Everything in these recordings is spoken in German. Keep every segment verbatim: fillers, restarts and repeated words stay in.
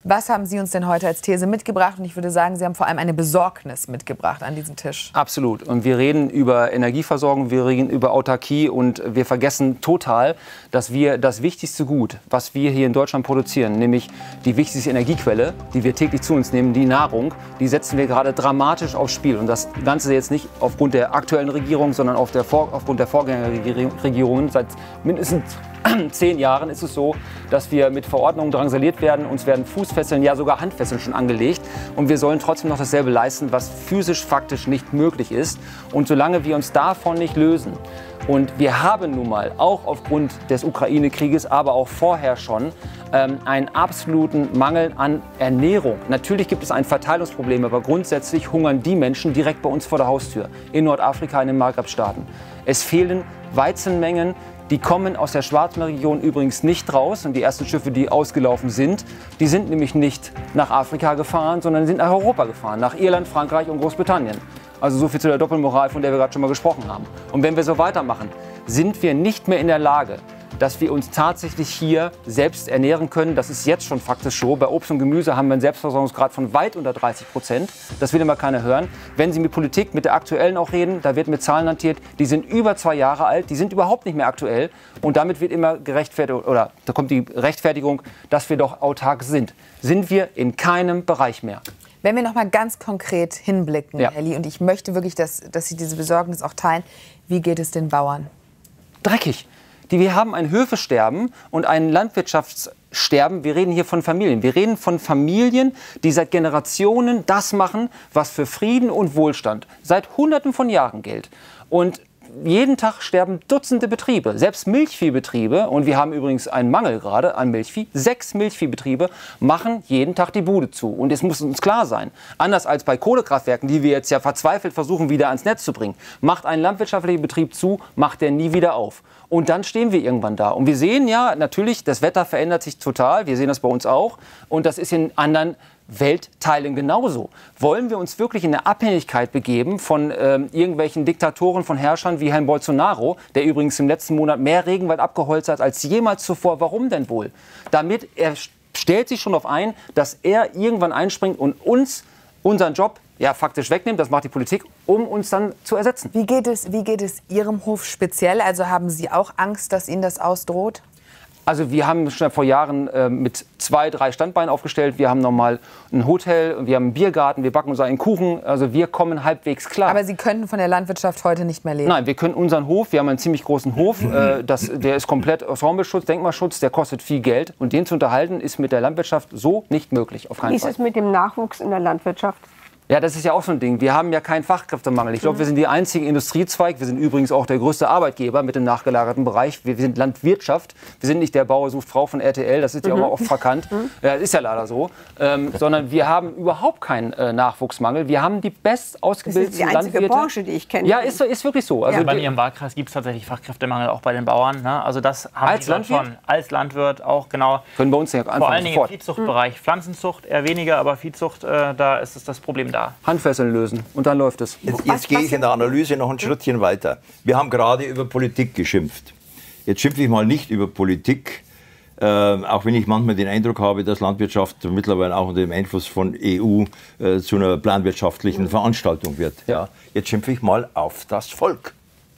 Was haben Sie uns denn heute als These mitgebracht? Und ich würde sagen, Sie haben vor allem eine Besorgnis mitgebracht an diesem Tisch. Absolut. Und wir reden über Energieversorgung, wir reden über Autarkie und wir vergessen total, dass wir das wichtigste Gut, was wir hier in Deutschland produzieren, nämlich die wichtigste Energiequelle, die wir täglich zu uns nehmen, die Nahrung, die setzen wir gerade dramatisch aufs Spiel. Und das Ganze jetzt nicht aufgrund der aktuellen Regierung, sondern auf der Vor- aufgrund der Vorgängerregierungen. Seit mindestens zehn Jahren ist es so, dass wir mit Verordnungen drangsaliert werden. Uns werden Fußfesseln, ja sogar Handfesseln schon angelegt. Und wir sollen trotzdem noch dasselbe leisten, was physisch faktisch nicht möglich ist. Und solange wir uns davon nicht lösen, und wir haben nun mal auch aufgrund des Ukraine-Krieges, aber auch vorher schon, ähm, einen absoluten Mangel an Ernährung. Natürlich gibt es ein Verteilungsproblem, aber grundsätzlich hungern die Menschen direkt bei uns vor der Haustür, in Nordafrika, in den Maghreb-Staaten. Es fehlen Weizenmengen. Die kommen aus der Schwarzmeerregion übrigens nicht raus. Und die ersten Schiffe, die ausgelaufen sind, die sind nämlich nicht nach Afrika gefahren, sondern sind nach Europa gefahren, nach Irland, Frankreich und Großbritannien. Also so viel zu der Doppelmoral, von der wir gerade schon mal gesprochen haben. Und wenn wir so weitermachen, sind wir nicht mehr in der Lage, dass wir uns tatsächlich hier selbst ernähren können. Das ist jetzt schon faktisch so. Bei Obst und Gemüse haben wir einen Selbstversorgungsgrad von weit unter dreißig Prozent. Das will immer keiner hören. Wenn Sie mit Politik, mit der aktuellen auch reden, da wird mit Zahlen hantiert, die sind über zwei Jahre alt, die sind überhaupt nicht mehr aktuell. Und damit wird immer gerechtfertigt, oder da kommt die Rechtfertigung, dass wir doch autark sind. Sind wir in keinem Bereich mehr. Wenn wir noch mal ganz konkret hinblicken, ja. Herr Lie, und ich möchte wirklich, dass, dass Sie diese Besorgnis auch teilen, wie geht es den Bauern? Dreckig. Die, wir haben ein Höfesterben und ein Landwirtschaftssterben. Wir reden hier von Familien. Wir reden von Familien, die seit Generationen das machen, was für Frieden und Wohlstand seit Hunderten von Jahren gilt. Und jeden Tag sterben Dutzende Betriebe, selbst Milchviehbetriebe. Und wir haben übrigens einen Mangel gerade an Milchvieh. Sechs Milchviehbetriebe machen jeden Tag die Bude zu. Und es muss uns klar sein, anders als bei Kohlekraftwerken, die wir jetzt ja verzweifelt versuchen, wieder ans Netz zu bringen, macht ein landwirtschaftlicher Betrieb zu, macht der nie wieder auf. Und dann stehen wir irgendwann da. Und wir sehen ja natürlich, das Wetter verändert sich total. Wir sehen das bei uns auch. Und das ist in anderen Weltteilen genauso. Wollen wir uns wirklich in eine Abhängigkeit begeben von ähm, irgendwelchen Diktatoren, von Herrschern wie Herrn Bolsonaro, der übrigens im letzten Monat mehr Regenwald abgeholzt hat als jemals zuvor? Warum denn wohl? Damit er stellt sich schon darauf ein, dass er irgendwann einspringt und uns unseren Job ja faktisch wegnimmt, das macht die Politik, um uns dann zu ersetzen. Wie geht es, wie geht es Ihrem Hof speziell? Also haben Sie auch Angst, dass Ihnen das ausdroht? Also wir haben schon vor Jahren äh, mit zwei, drei Standbeinen aufgestellt. Wir haben nochmal ein Hotel, wir haben einen Biergarten, wir backen uns einen Kuchen. Also wir kommen halbwegs klar. Aber Sie könnten von der Landwirtschaft heute nicht mehr leben? Nein, wir können unseren Hof, wir haben einen ziemlich großen Hof, äh, das, der ist komplett Ensembleschutz, Denkmalschutz, der kostet viel Geld. Und den zu unterhalten ist mit der Landwirtschaft so nicht möglich, auf keinen Wie ist Fall. es mit dem Nachwuchs in der Landwirtschaft? Ja, das ist ja auch so ein Ding. Wir haben ja keinen Fachkräftemangel. Ich glaube, wir sind die einzige Industriezweig. Wir sind übrigens auch der größte Arbeitgeber mit dem nachgelagerten Bereich. Wir sind Landwirtschaft. Wir sind nicht der Bauer sucht Frau von R T L. Das ist ja mhm. auch oft verkannt. Mhm. Ja, das ist ja leider so. Ähm, sondern wir haben überhaupt keinen äh, Nachwuchsmangel. Wir haben die best ausgebildeten Landwirte. Das ist die einzige Branche, die ich kenne. Ja, ist, ist wirklich so. Also ja, bei Ihrem Wahlkreis gibt es tatsächlich Fachkräftemangel auch bei den Bauern. Ne? Also das haben als Sie Landwirt? schon als Landwirt auch genau. Können bei uns ja vor allen Dingen sofort. im Viehzuchtbereich. Pflanzenzucht eher weniger, aber Viehzucht, äh, da ist es das Problem da. Handfesseln lösen und dann läuft es. Jetzt, jetzt gehe ich in der Analyse noch ein Schrittchen weiter. Wir haben gerade über Politik geschimpft. Jetzt schimpfe ich mal nicht über Politik, äh, auch wenn ich manchmal den Eindruck habe, dass Landwirtschaft mittlerweile auch unter dem Einfluss von E U äh, zu einer planwirtschaftlichen Veranstaltung wird. Ja. Jetzt schimpfe ich mal auf das Volk.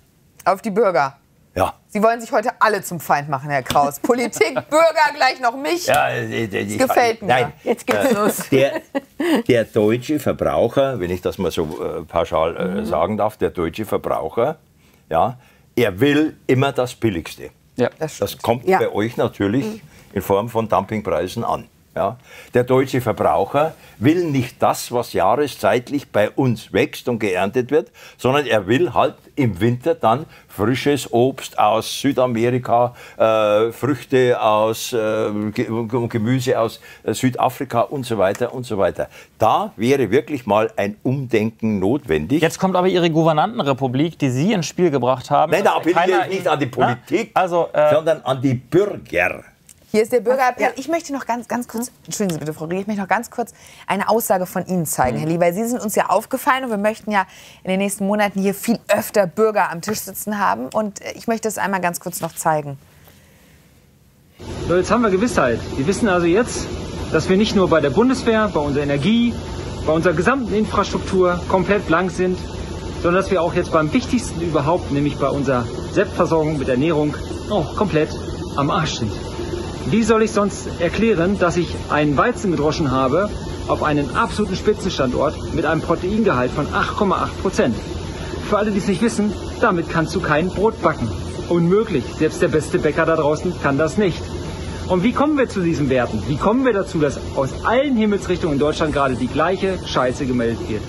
Auf die Bürger? Ja. Sie wollen sich heute alle zum Feind machen, Herr Kraus. Politik, Bürger, gleich noch mich. Ja, äh, äh, das gefällt mir. Nein, jetzt geht's äh, los. Der, der deutsche Verbraucher, wenn ich das mal so äh, pauschal äh, mhm. sagen darf, der deutsche Verbraucher, ja, er will immer das Billigste. Ja, das, das kommt ja. bei euch natürlich mhm. in Form von Dumpingpreisen an. Ja. Der deutsche Verbraucher will nicht das, was jahreszeitlich bei uns wächst und geerntet wird, sondern er will halt im Winter dann frisches Obst aus Südamerika, äh, Früchte aus äh, Gemüse aus äh, Südafrika und so weiter und so weiter. Da wäre wirklich mal ein Umdenken notwendig. Jetzt kommt aber Ihre Gouvernantenrepublik, die Sie ins Spiel gebracht haben. Nein, da appelliere ich nicht an die Politik, na? Also, äh, sondern an die Bürger. Hier ist der Bürgerappell. Ja. Ich möchte noch ganz, ganz kurz, entschuldigen Sie bitte, Frau Rie, ich möchte noch ganz kurz eine Aussage von Ihnen zeigen, mhm. Herr Lie, weil Sie sind uns ja aufgefallen und wir möchten ja in den nächsten Monaten hier viel öfter Bürger am Tisch sitzen haben und ich möchte es einmal ganz kurz noch zeigen. So, jetzt haben wir Gewissheit. Wir wissen also jetzt, dass wir nicht nur bei der Bundeswehr, bei unserer Energie, bei unserer gesamten Infrastruktur komplett blank sind, sondern dass wir auch jetzt beim wichtigsten überhaupt, nämlich bei unserer Selbstversorgung mit Ernährung, auch komplett am Arsch sind. Wie soll ich sonst erklären, dass ich einen Weizen gedroschen habe auf einen absoluten Spitzenstandort mit einem Proteingehalt von acht Komma acht Prozent? Für alle, die es nicht wissen, damit kannst du kein Brot backen. Unmöglich. Selbst der beste Bäcker da draußen kann das nicht. Und wie kommen wir zu diesen Werten? Wie kommen wir dazu, dass aus allen Himmelsrichtungen in Deutschland gerade die gleiche Scheiße gemeldet wird?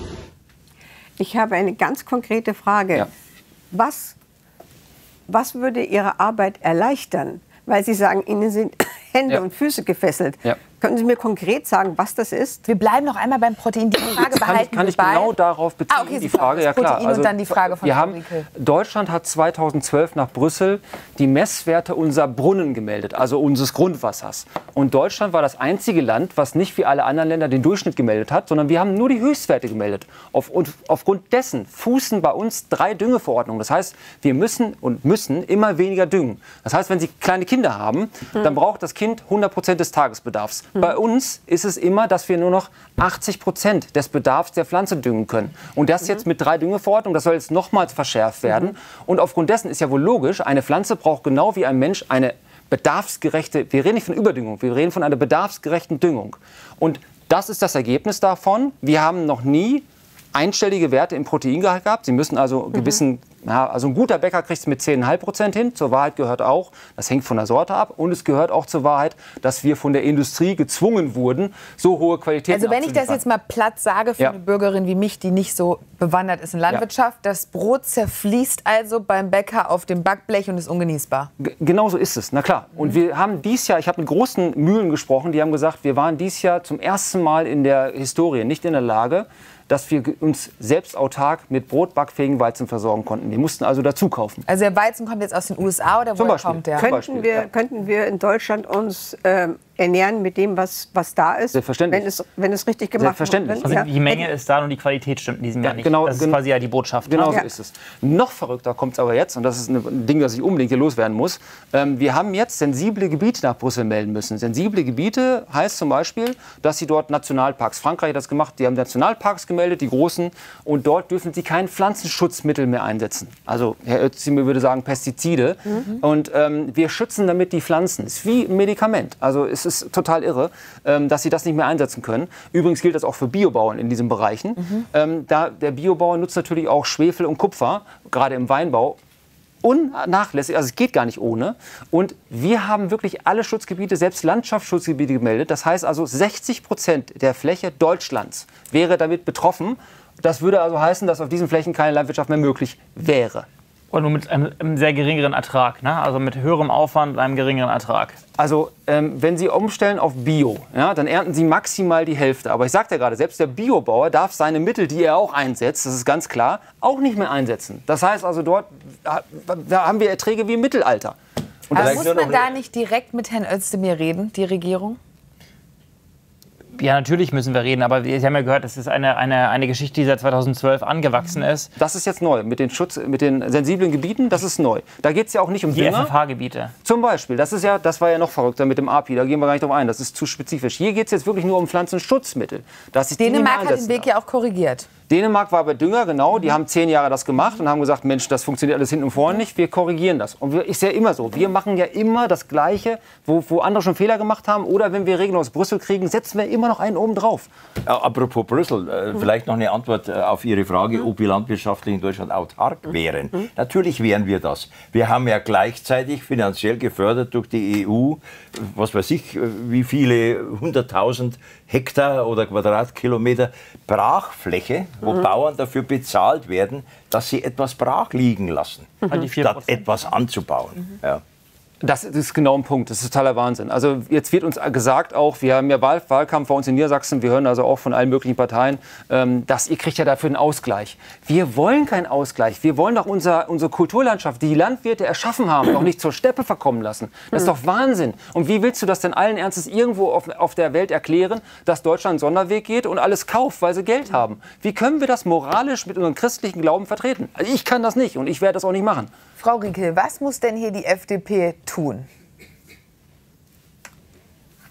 Ich habe eine ganz konkrete Frage. Ja. Was, was würde Ihre Arbeit erleichtern? Weil Sie sagen, Ihnen sind Hände Ja. und Füße gefesselt. Ja. Können Sie mir konkret sagen, was das ist? Wir bleiben noch einmal beim Protein. Die Frage Kann behalten ich, kann wir ich bei. genau darauf beziehen, Ah, okay, die super. Frage, ja Das klar. Protein und dann die Frage von wir Frau haben, Riekel. Deutschland hat zweitausendzwölf nach Brüssel die Messwerte unserer Brunnen gemeldet, also unseres Grundwassers. Und Deutschland war das einzige Land, was nicht wie alle anderen Länder den Durchschnitt gemeldet hat, sondern wir haben nur die Höchstwerte gemeldet. Auf, und aufgrund dessen fußen bei uns drei Düngeverordnungen. Das heißt, wir müssen und müssen immer weniger düngen. Das heißt, wenn Sie kleine Kinder haben, dann braucht das Kind hundert Prozent des Tagesbedarfs. Bei uns ist es immer, dass wir nur noch achtzig Prozent des Bedarfs der Pflanze düngen können. Und das jetzt mit drei Düngeverordnungen, das soll jetzt nochmals verschärft werden. Und aufgrund dessen ist ja wohl logisch, eine Pflanze braucht genau wie ein Mensch eine bedarfsgerechte, wir reden nicht von Überdüngung, wir reden von einer bedarfsgerechten Düngung. Und das ist das Ergebnis davon. Wir haben noch nie einstellige Werte im Proteingehalt gehabt. Sie müssen also mhm. gewissen, ja, also ein guter Bäcker kriegt es mit zehn Komma fünf Prozent hin. Zur Wahrheit gehört auch, das hängt von der Sorte ab, und es gehört auch zur Wahrheit, dass wir von der Industrie gezwungen wurden, so hohe Qualität Also wenn ich das jetzt mal platt sage für Ja. eine Bürgerin wie mich, die nicht so bewandert ist in Landwirtschaft, das Brot zerfließt also beim Bäcker auf dem Backblech und ist ungenießbar. G- Genau so ist es, na klar. Und wir haben dies Jahr, ich habe mit großen Mühlen gesprochen, die haben gesagt, wir waren dies Jahr zum ersten Mal in der Historie nicht in der Lage, dass wir ge- uns selbst autark mit brotbackfähigen Weizen versorgen konnten. Wir mussten also dazu kaufen. Also der Weizen kommt jetzt aus den U S A oder Zum woher Beispiel. kommt der? Zum Könnten Beispiel, wir, ja. könnten wir in Deutschland uns ähm, ernähren mit dem, was, was da ist? Selbstverständlich. Wenn es, wenn es richtig gemacht Selbstverständlich. wird? Also Ja. die Menge ist da und die Qualität stimmt in diesem Jahr nicht. genau, das ist gen- quasi ja die Botschaft. Genau so Ja. ist es. Noch verrückter kommt es aber jetzt, und das ist ein Ding, das ich unbedingt hier loswerden muss. Ähm, wir haben jetzt sensible Gebiete nach Brüssel melden müssen. Sensible Gebiete heißt zum Beispiel, dass sie dort Nationalparks, Frankreich hat das gemacht, die haben Nationalparks gemeldet, die großen, und dort dürfen sie kein Pflanzenschutzmittel mehr einsetzen. Also Herr Özdemir würde sagen Pestizide. Mhm. Und ähm, wir schützen damit die Pflanzen. Es ist wie ein Medikament. Also es ist total irre, ähm, dass sie das nicht mehr einsetzen können. Übrigens gilt das auch für Biobauern in diesen Bereichen. Mhm. Ähm, da, der Biobauer nutzt natürlich auch Schwefel und Kupfer, gerade im Weinbau. Unnachlässig, also es geht gar nicht ohne. Und wir haben wirklich alle Schutzgebiete, selbst Landschaftsschutzgebiete gemeldet. Das heißt also, sechzig Prozent der Fläche Deutschlands wäre damit betroffen. Das würde also heißen, dass auf diesen Flächen keine Landwirtschaft mehr möglich wäre. Und nur mit einem, einem sehr geringeren Ertrag, ne? Also mit höherem Aufwand und einem geringeren Ertrag. Also ähm, wenn Sie umstellen auf Bio, ja, dann ernten Sie maximal die Hälfte. Aber ich sagte ja gerade, selbst der Biobauer darf seine Mittel, die er auch einsetzt, das ist ganz klar, auch nicht mehr einsetzen. Das heißt also, dort da haben wir Erträge wie im Mittelalter. Und Aber das muss nur noch man da nicht direkt mit Herrn Özdemir reden, die Regierung? Ja, natürlich müssen wir reden, aber Sie haben ja gehört, das ist eine, eine, eine Geschichte, die seit zweitausendzwölf angewachsen ist. Das ist jetzt neu, mit den, Schutz, mit den sensiblen Gebieten, das ist neu. Da geht es ja auch nicht um Die F Dünger. F H-Gebiete. Zum Beispiel, das, ist ja, das war ja noch verrückter mit dem A P I, da gehen wir gar nicht drauf ein, das ist zu spezifisch. Hier geht es jetzt wirklich nur um Pflanzenschutzmittel. Dass ich die nicht mehr Dänemark hat den einsetzen Weg darf. ja auch korrigiert. Dänemark war bei Dünger, genau, die haben zehn Jahre das gemacht und haben gesagt, Mensch, das funktioniert alles hinten und vorne nicht, wir korrigieren das. Und wir, ist ja immer so, wir machen ja immer das Gleiche, wo, wo andere schon Fehler gemacht haben, oder wenn wir Regeln aus Brüssel kriegen, setzen wir immer noch einen oben drauf. Ja, apropos Brüssel, äh, vielleicht noch eine Antwort äh, auf Ihre Frage, ob wir landwirtschaftlich in Deutschland autark wären. Natürlich wären wir das. Wir haben ja gleichzeitig finanziell gefördert durch die E U, was weiß ich, äh, wie viele hunderttausend Hektar oder Quadratkilometer Brachfläche, wo mhm. Bauern dafür bezahlt werden, dass sie etwas brach liegen lassen, Mhm. Die vier statt Prozent. etwas anzubauen. Mhm. Ja. Das ist genau ein Punkt, das ist totaler Wahnsinn. Also jetzt wird uns gesagt auch, wir haben ja Wahl, Wahlkampf bei uns in Niedersachsen, wir hören also auch von allen möglichen Parteien, ähm, dass ihr kriegt ja dafür einen Ausgleich. Wir wollen keinen Ausgleich, wir wollen doch unser, unsere Kulturlandschaft, die die Landwirte erschaffen haben, doch nicht zur Steppe verkommen lassen. Das ist doch Wahnsinn. Und wie willst du das denn allen Ernstes irgendwo auf, auf der Welt erklären, dass Deutschland einen Sonderweg geht und alles kauft, weil sie Geld haben? Wie können wir das moralisch mit unserem christlichen Glauben vertreten? Also ich kann das nicht und ich werde das auch nicht machen. Frau Riekel, was muss denn hier die F D P tun?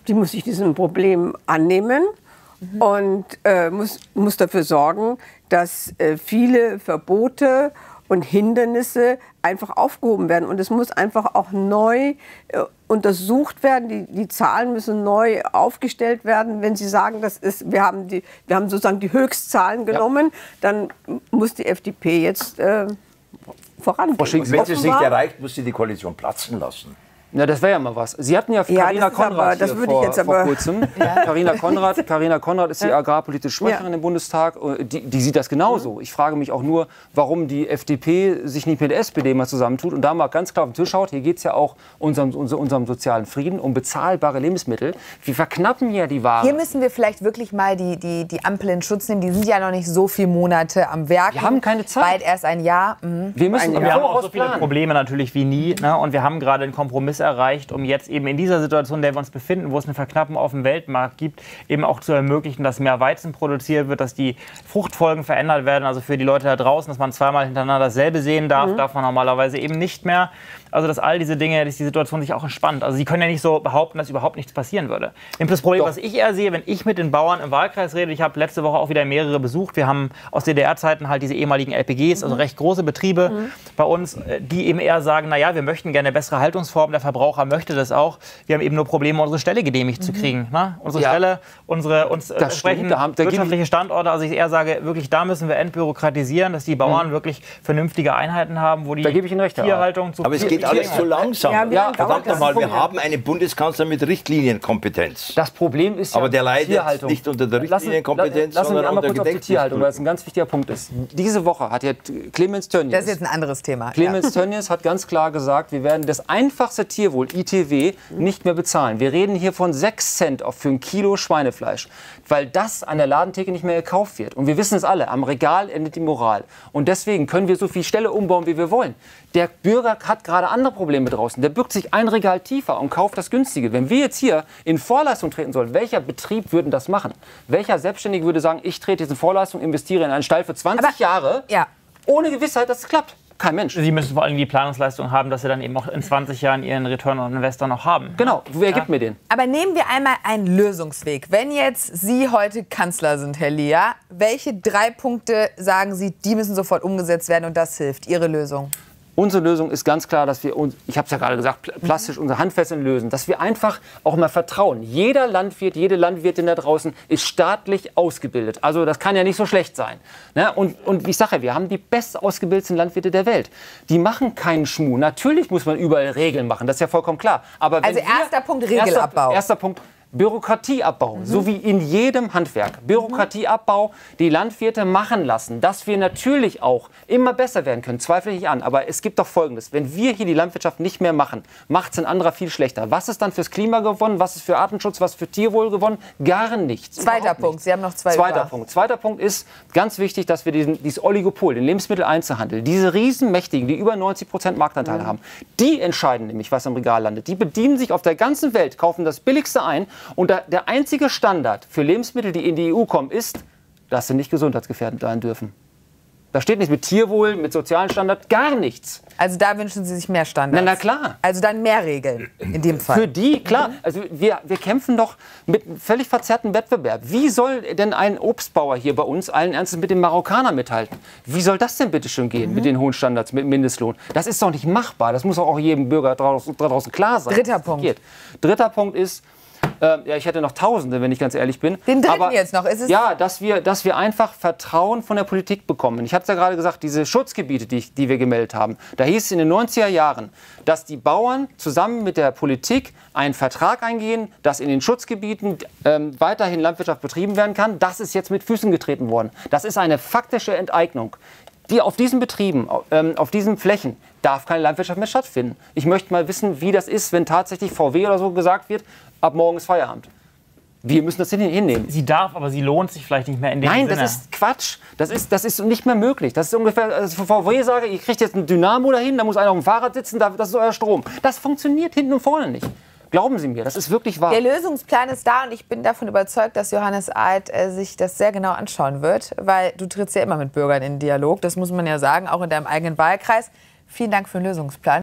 die muss sich diesem Problem annehmen mhm. und äh, muss, muss dafür sorgen, dass äh, viele Verbote und Hindernisse einfach aufgehoben werden. Und es muss einfach auch neu äh, untersucht werden. Die, die Zahlen müssen neu aufgestellt werden. Wenn Sie sagen, das ist, wir, haben die, wir haben sozusagen die Höchstzahlen genommen, ja. dann muss die F D P jetzt äh, vorangehen. Wenn sie es nicht erreicht, muss sie die Koalition platzen lassen. Na, das wäre ja mal was. Sie hatten ja Carina ja, Konrad aber, das hier würde vor, ich jetzt aber vor kurzem. Carina Konrad, Carina Konrad ist die agrarpolitische Sprecherin ja. im Bundestag. Die, die sieht das genauso. Mhm. Ich frage mich auch nur, warum die F D P sich nicht mit der S P D mal zusammentut und da mal ganz klar auf den Tisch schaut. Hier geht es ja auch um unserem, unserem sozialen Frieden, um bezahlbare Lebensmittel. Wir verknappen ja die Ware. Hier müssen wir vielleicht wirklich mal die, die, die Ampel in Schutz nehmen. Die sind ja noch nicht so viele Monate am Werk. Wir haben keine Zeit. Bald erst ein Jahr. Mhm. Wir müssen wir haben auch so viele Probleme natürlich wie nie. Ne? Und wir haben gerade einen Kompromiss erreicht, um jetzt eben in dieser Situation, in der wir uns befinden, wo es eine Verknappung auf dem Weltmarkt gibt, eben auch zu ermöglichen, dass mehr Weizen produziert wird, dass die Fruchtfolgen verändert werden. Also für die Leute da draußen, dass man zweimal hintereinander dasselbe sehen darf, mhm. darf man normalerweise eben nicht mehr. Also dass all diese Dinge, dass die Situation sich auch entspannt. Also Sie können ja nicht so behaupten, dass überhaupt nichts passieren würde. Das Problem, Doch. was ich eher sehe, wenn ich mit den Bauern im Wahlkreis rede, ich habe letzte Woche auch wieder mehrere besucht. Wir haben aus D D R-Zeiten halt diese ehemaligen L P Gs, also recht große Betriebe mhm. bei uns, die eben eher sagen, naja, wir möchten gerne eine bessere Haltungsform, der Verbraucher möchte das auch. Wir haben eben nur Probleme, unsere Ställe genehmigt mhm. zu kriegen. Ne? Unsere ja. Ställe, unsere uns das entsprechend da haben, da wirtschaftliche Standorte. Also ich eher sage, wirklich da müssen wir entbürokratisieren, dass die Bauern mhm. wirklich vernünftige Einheiten haben, wo die da gebe ich Ihnen recht, Tierhaltung zu Aber es geht alles zu langsam. Ja, ja, verdammt nochmal, wir haben einen Bundeskanzler mit Richtlinienkompetenz. Das Problem ist ja, aber der leidet Tierhaltung. nicht unter der Richtlinienkompetenz, lassen, sondern lassen unter kurz auf die Tierhaltung, weil das ein ganz wichtiger Punkt ist. Diese Woche hat ja Clemens Tönnies... Das ist jetzt ein anderes Thema. Clemens ja. Tönnies hat ganz klar gesagt, wir werden das einfachste Tierwohl, I T W, nicht mehr bezahlen. Wir reden hier von sechs Cent für ein Kilo Schweinefleisch, weil das an der Ladentheke nicht mehr gekauft wird. Und wir wissen es alle, am Regal endet die Moral. Und deswegen können wir so viele Ställe umbauen, wie wir wollen. Der Bürger hat gerade andere Probleme draußen. Der bückt sich ein Regal tiefer und kauft das Günstige. Wenn wir jetzt hier in Vorleistung treten sollen, welcher Betrieb würde das machen? Welcher Selbstständige würde sagen, ich trete jetzt in Vorleistung, investiere in einen Stall für zwanzig Aber, Jahre, ja. ohne Gewissheit, dass es klappt? Kein Mensch. Sie müssen vor allem die Planungsleistung haben, dass Sie dann eben auch in zwanzig Jahren Ihren Return on Investor noch haben. Genau, wer ja. gibt mir den? Aber nehmen wir einmal einen Lösungsweg. Wenn jetzt Sie heute Kanzler sind, Herr Lier, welche drei Punkte sagen Sie, die müssen sofort umgesetzt werden und das hilft? Ihre Lösung? Unsere Lösung ist ganz klar, dass wir uns, ich habe es ja gerade gesagt, plastisch unsere Handfesseln lösen, dass wir einfach auch mal vertrauen. Jeder Landwirt, jede Landwirtin da draußen ist staatlich ausgebildet. Also das kann ja nicht so schlecht sein. Ne? Und, und ich sage ja, wir haben die best ausgebildeten Landwirte der Welt. Die machen keinen Schmuh. Natürlich muss man überall Regeln machen, das ist ja vollkommen klar. Aber wenn also erster wir, Punkt Regelabbau. Erster, erster Punkt. Bürokratieabbau, mhm. so wie in jedem Handwerk. Bürokratieabbau, die Landwirte machen lassen, dass wir natürlich auch immer besser werden können, zweifle ich an. Aber es gibt doch Folgendes, wenn wir hier die Landwirtschaft nicht mehr machen, macht es ein anderer viel schlechter. Was ist dann fürs Klima gewonnen, was ist für Artenschutz, was für Tierwohl gewonnen? Gar nichts. Zweiter Punkt, nichts. Sie haben noch zwei Zweiter über. Punkt. Zweiter Punkt ist ganz wichtig, dass wir diesen, dieses Oligopol, den Lebensmitteleinzelhandel, diese Riesenmächtigen, die über neunzig Prozent Marktanteil mhm. haben, die entscheiden nämlich, was im Regal landet. Die bedienen sich auf der ganzen Welt, kaufen das Billigste ein. Und da, der einzige Standard für Lebensmittel, die in die E U kommen, ist, dass sie nicht gesundheitsgefährdend sein dürfen. Da steht nichts mit Tierwohl, mit sozialen Standards, gar nichts. Also da wünschen Sie sich mehr Standards? Na, na klar. Also dann mehr Regeln in dem Fall? Für die, klar. Also wir, wir kämpfen doch mit einem völlig verzerrten Wettbewerb. Wie soll denn ein Obstbauer hier bei uns allen Ernstes mit dem Marokkaner mithalten? Wie soll das denn bitte schön gehen mhm. mit den hohen Standards, mit Mindestlohn? Das ist doch nicht machbar. Das muss auch jedem Bürger draußen, draußen klar sein. Dritter Punkt. Geht. Dritter Punkt ist, Äh, ja, ich hätte noch Tausende, wenn ich ganz ehrlich bin. Den dritten Aber, jetzt noch. Ist es ja, dass wir, dass wir einfach Vertrauen von der Politik bekommen. Ich habe es ja gerade gesagt, diese Schutzgebiete, die, ich, die wir gemeldet haben, da hieß es in den neunziger Jahren, dass die Bauern zusammen mit der Politik einen Vertrag eingehen, dass in den Schutzgebieten ähm, weiterhin Landwirtschaft betrieben werden kann. Das ist jetzt mit Füßen getreten worden. Das ist eine faktische Enteignung. Die auf diesen Betrieben, ähm, auf diesen Flächen darf keine Landwirtschaft mehr stattfinden. Ich möchte mal wissen, wie das ist, wenn tatsächlich V W oder so gesagt wird, ab morgen ist Feierabend. Wir müssen das hinnehmen. Sie darf, aber sie lohnt sich vielleicht nicht mehr in dem Nein, Sinne. das ist Quatsch. Das ist, das ist nicht mehr möglich. Das ist ungefähr, also V W sage, ihr kriegt jetzt ein Dynamo dahin, da muss einer auf dem Fahrrad sitzen, das ist euer Strom. Das funktioniert hinten und vorne nicht. Glauben Sie mir, das ist wirklich wahr. Der Lösungsplan ist da und ich bin davon überzeugt, dass Johannes Arndt äh, sich das sehr genau anschauen wird, weil du trittst ja immer mit Bürgern in Dialog, das muss man ja sagen, auch in deinem eigenen Wahlkreis. Vielen Dank für den Lösungsplan.